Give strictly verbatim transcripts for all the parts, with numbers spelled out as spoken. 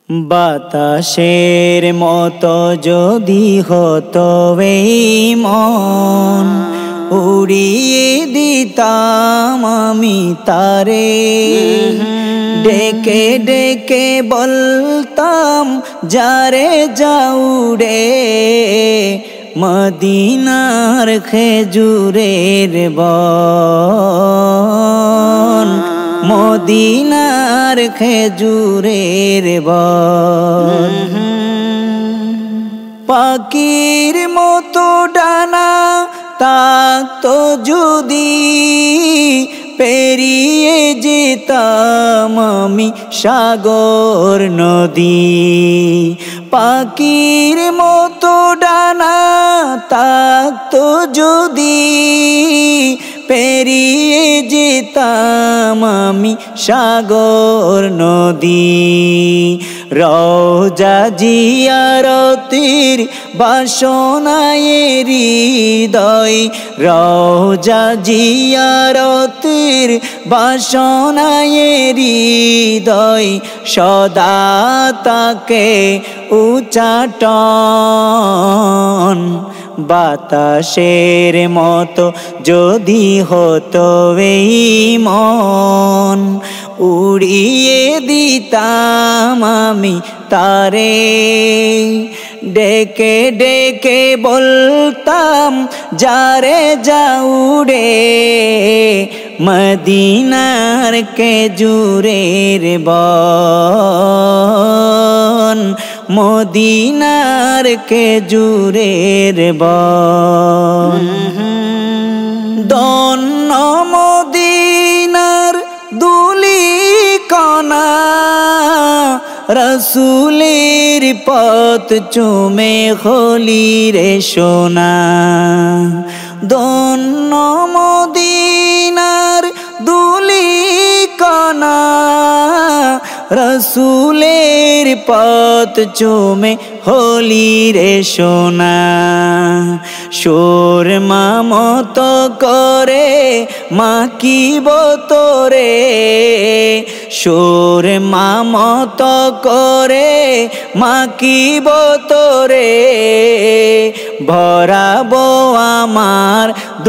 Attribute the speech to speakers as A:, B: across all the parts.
A: বাতাসের মতো যদি হতো এই মন, উড়িয়ে দিতাম আমি তারে। ডেকে ডেকে বলতাম যারে যাউরে, মদিনার খেজুরের বন, মদিনার খেজুরের বন। পাখির মতো ডানা থাকতো যদি, পেরিয়ে যেতাম আমি সাগর নদী। পাখির মতো ডানা থাকতো যদি, পেরিয়ে যেতাম আমি সাগর নদী। রওজা জিয়ারতের বাসনায় হৃদয়, রওজা জিয়ারতের বাসনায় হৃদয়, সদা তাকে উচ্চাটন। বাতাসের মতো যদি হতো এই মন, উড়িয়ে দিতাম আমি তারে। ডেকে ডেকে বলতাম যারে যাউরে, মদিনার খেজুরের বন, মদিনার খেজুরের বন। ধন্য মদিনার দুলি কণা, রসুলের পথ চুমে হলি রে সোনা। ধন্য মদিনার দুলি কণা, রসুলের পথ চুমে হলি রে সোনা। সুরমা মতো করে মাখিব তোরে, সুরমা মতো করে মাখিব তোরে। ভরাবো আমার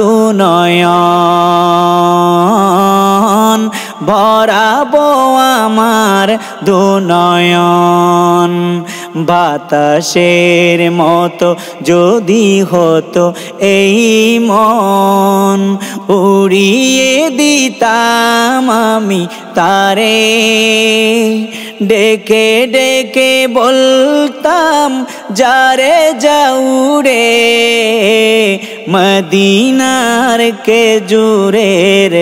A: দুনয়ন, ভরাবো আমার দুনয়ন। বাতাসের মতো যদি হতো এই মন, উড়িয়ে দিতাম আমি তারে। ডেকে ডেকে বলতাম যারে যাউরে, মদিনার খেজুরের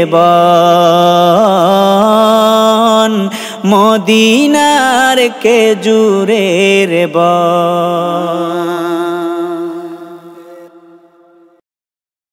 A: বন, মদিনার খেজুরের বন।